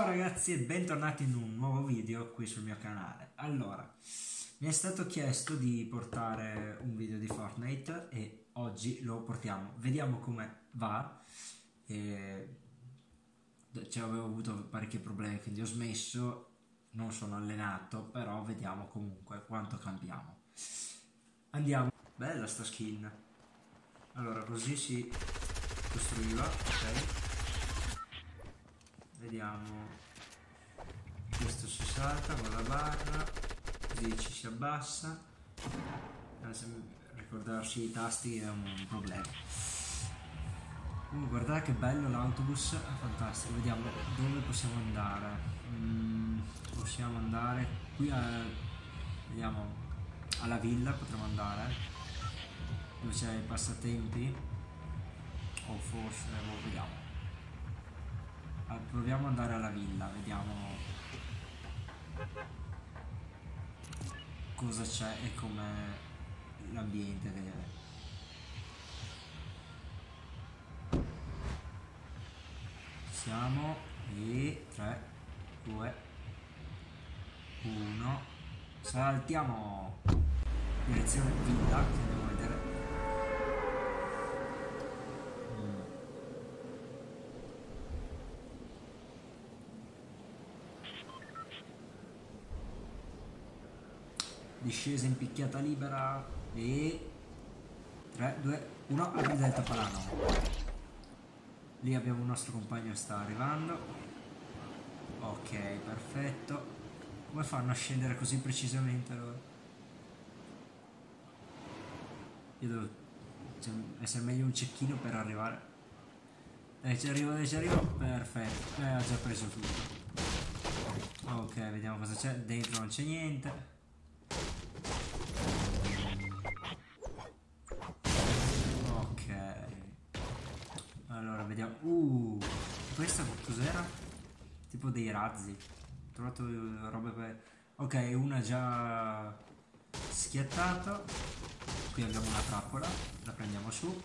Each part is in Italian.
Ciao ragazzi e bentornati in un nuovo video qui sul mio canale. Allora, mi è stato chiesto di portare un video di Fortnite e oggi lo portiamo. Vediamo come va. Avevo avuto parecchi problemi, quindi ho smesso, non sono allenato, però vediamo comunque quanto cambiamo. Andiamo. Bella sta skin. Allora, così si costruiva, ok. Vediamo, questo si salta con la barra, così ci si abbassa. Ricordarsi i tasti è un problema. Guardate che bello l'autobus, è fantastico. Vediamo dove possiamo andare. Possiamo andare qui vediamo, alla villa potremmo andare, dove c'è i passatempi, o forse, vediamo. Proviamo ad andare alla villa, vediamo cosa c'è e com'è l'ambiente che siamo. E 3, 2, 1, saltiamo direzione villa, che andiamo a vedere. Discesa in picchiata libera e 3, 2, 1, apri del tapalano. Lì abbiamo un nostro compagno che sta arrivando. Ok, perfetto. Come fanno a scendere così precisamente allora? Io devo essere meglio un cecchino per arrivare. Ci arrivo, perfetto. Ho già preso tutto. Ok, vediamo cosa c'è. Dentro non c'è niente. Allora vediamo. Questa cos'era? Tipo dei razzi. Ho trovato robe per. Ok, una già schiattato. Qui abbiamo una trappola, la prendiamo su.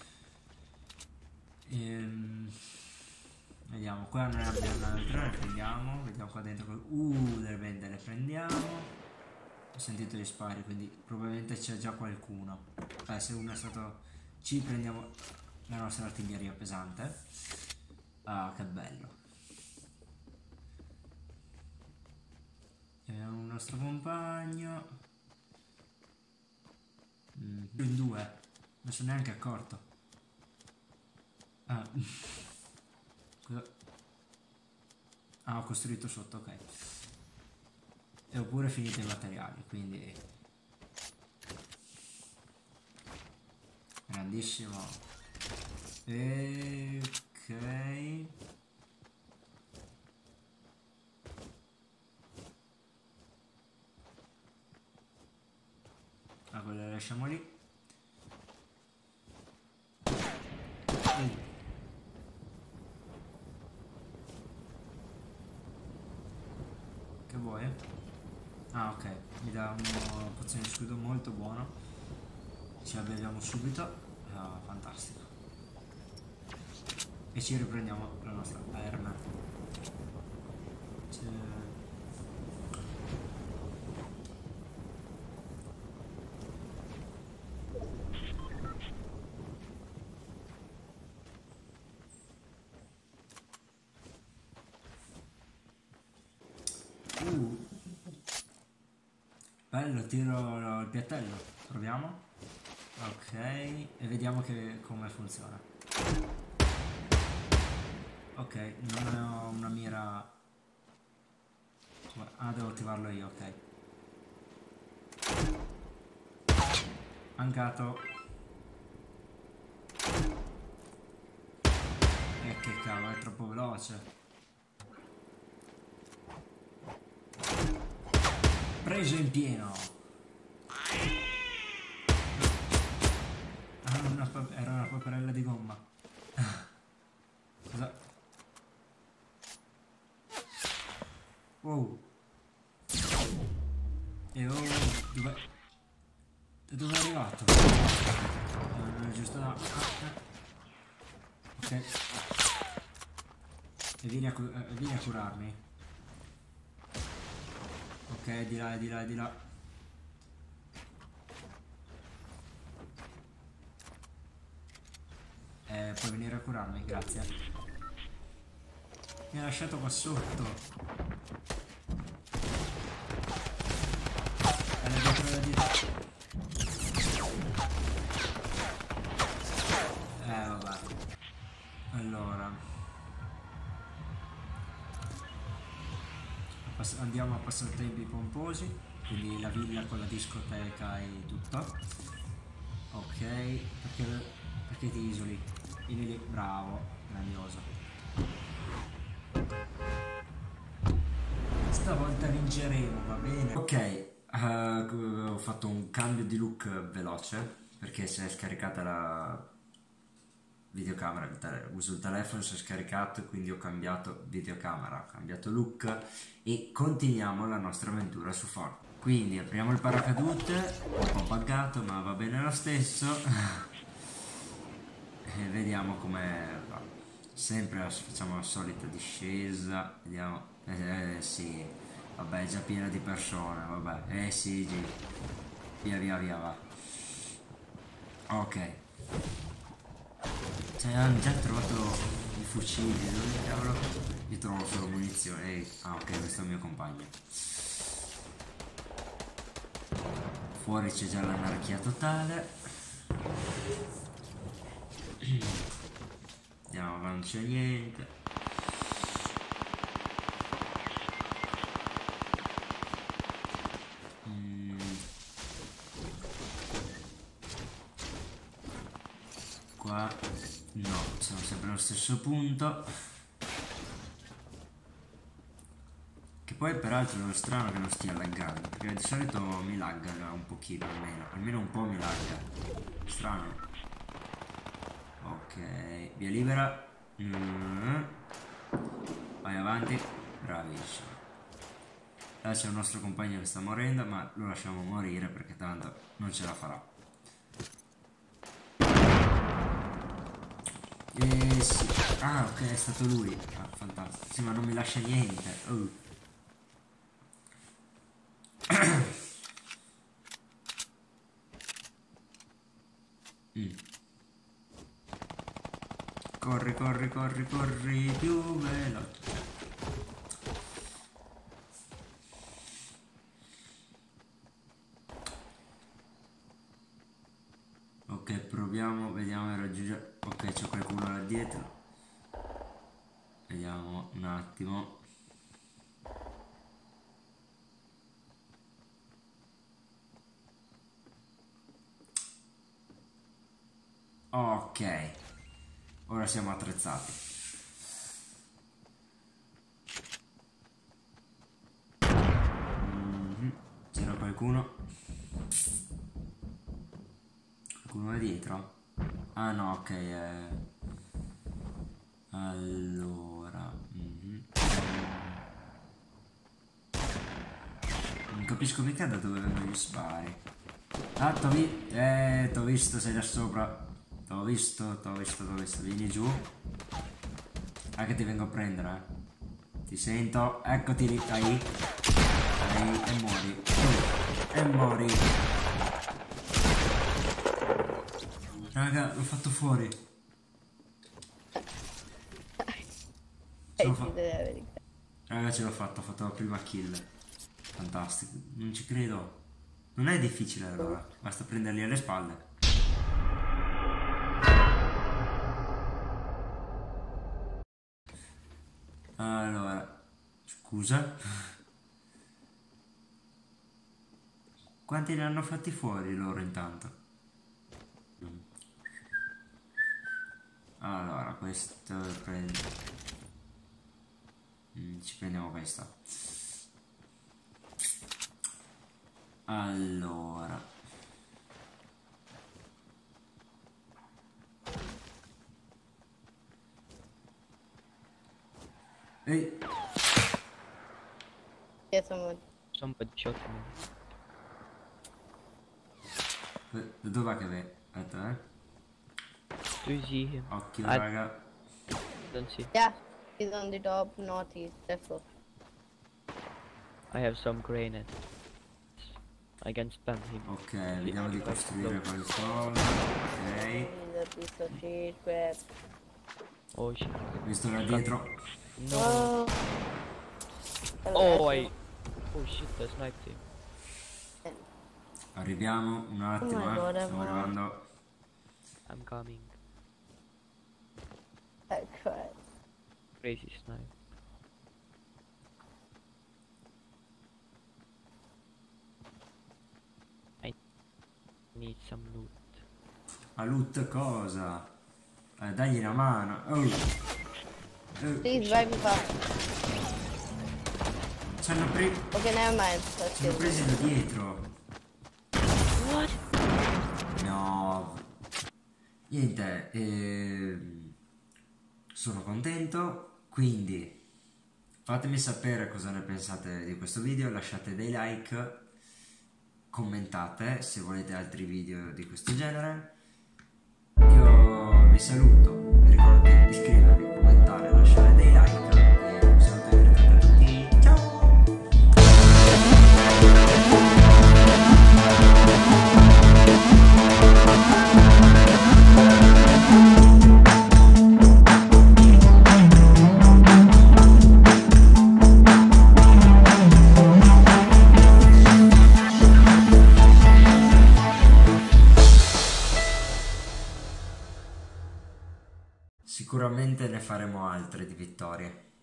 Vediamo, qua ne abbiamo un'altra, le prendiamo. Vediamo qua dentro. Delle bende le prendiamo. Ho sentito gli spari, quindi probabilmente c'è già qualcuno. Se uno è stato. Ci prendiamo la nostra artiglieria pesante. Ah, che bello. Abbiamo un nostro compagno. In due. Non sono neanche accorto. Cosa? Ho costruito sotto, ok. E ho pure finito i materiali, quindi grandissimo. Ok. Quella la lasciamo lì. Che vuoi? Ok, mi dà una pozione di scudo molto buono. Ce la beviamo subito. Fantastico. E ci riprendiamo la nostra arma. Bello, tiro il piattello. Proviamo. Ok, e vediamo come funziona. Ok, non ho una mira. Devo attivarlo io, ok. Mancato. Che cavolo, è troppo veloce. Preso in pieno. Era una paperella di gomma. Cosa? Wow. E dove? Da dove è arrivato? Non è giusto da. Ok. E vieni a curarmi. Ok, di là, di là, di là. Puoi venire a curarmi, grazie. Mi ha lasciato qua sotto. Da dietro, da dietro. Vabbè. Allora. Andiamo a passatempi pomposi. Quindi la villa con la discoteca e tutto. Ok. Perché ti isoli? Vieni lì. Bravo. Grandioso. Stavolta vinceremo, va bene? Ok. Ho fatto un cambio di look veloce perché si è scaricata la videocamera, uso il telefono, si è scaricato e quindi ho cambiato videocamera, ho cambiato look e continuiamo la nostra avventura su Fortnite. Quindi apriamo il paracadute, un po' buggato ma va bene lo stesso e vediamo come va. Sempre facciamo la solita discesa, vediamo, sì, vabbè è già piena di persone, vabbè, sì, via via via va. Ok. Cioè hanno già trovato i fucili, dove cavolo? Io trovo solo munizioni. Ah ok, questo è il mio compagno. Fuori c'è già l'anarchia totale. Andiamo, non c'è niente. Qua no, siamo sempre allo stesso punto. Che poi peraltro è strano che non stia laggando, perché di solito mi lagga un pochino almeno un po' mi lagga. Strano. Ok, via libera. Vai avanti, bravissimo. Adesso c'è il nostro compagno che sta morendo, ma lo lasciamo morire perché tanto non ce la farà. Sì. Ah ok, è stato lui. Ah, fantastico. Sì, ma non mi lascia niente. Corri, corri, corri, corri più veloce. Ok, proviamo, vediamo di raggiungere. Ok, c'è qualcuno là dietro. Vediamo un attimo. Ok, ora siamo attrezzati. C'era qualcuno? Qualcuno è dietro? Ah no, ok. Allora. Non capisco mica da dove vengono gli spari. Ah, t'ho visto, sei da sopra. T'ho visto. Vieni giù. Ah, che ti vengo a prendere, Ti sento. Eccoti lì, dai. E muori. E muori. Raga, l'ho fatto fuori. Raga, ce l'ho fatta, ho fatto la prima kill. Fantastico, non ci credo. Non è difficile allora, basta prenderli alle spalle. Allora, scusa. Quanti ne hanno fatti fuori loro intanto? Allora, questo prendo. Ci prendiamo questa. Allora. Ehi. Sono un po' di shot. Dov'è che vai? Aspetta, Tu sì. Occhio, raga. Non sì. Yeah. He's on the top northeast, left foot. I have some grenades. I can spam him. Ok, vediamo di costruire qualcosa. Ok. He's a piece of shit, crap. Oh shit. Visto da dietro. No. Oh. Oh, oh shit, I sniped him. Arriviamo un attimo, Oh my God, stiamo arrivando. I'm coming. Crap. Crazy snipe. I need some loot. A loot cosa? Dagli una mano. Oh. Please drive me fast. Ci hanno preso. Okay, never mind. Let's Ci hanno get presi da dietro. What? No. Niente. Sono contento. Quindi fatemi sapere cosa ne pensate di questo video. Lasciate dei like. Commentate se volete altri video di questo genere. Io vi saluto, vi ricordo di iscrivervi, commentare, lasciare dei like e un saluto a tutti, ciao! Sicuramente ne faremo altre di vittorie.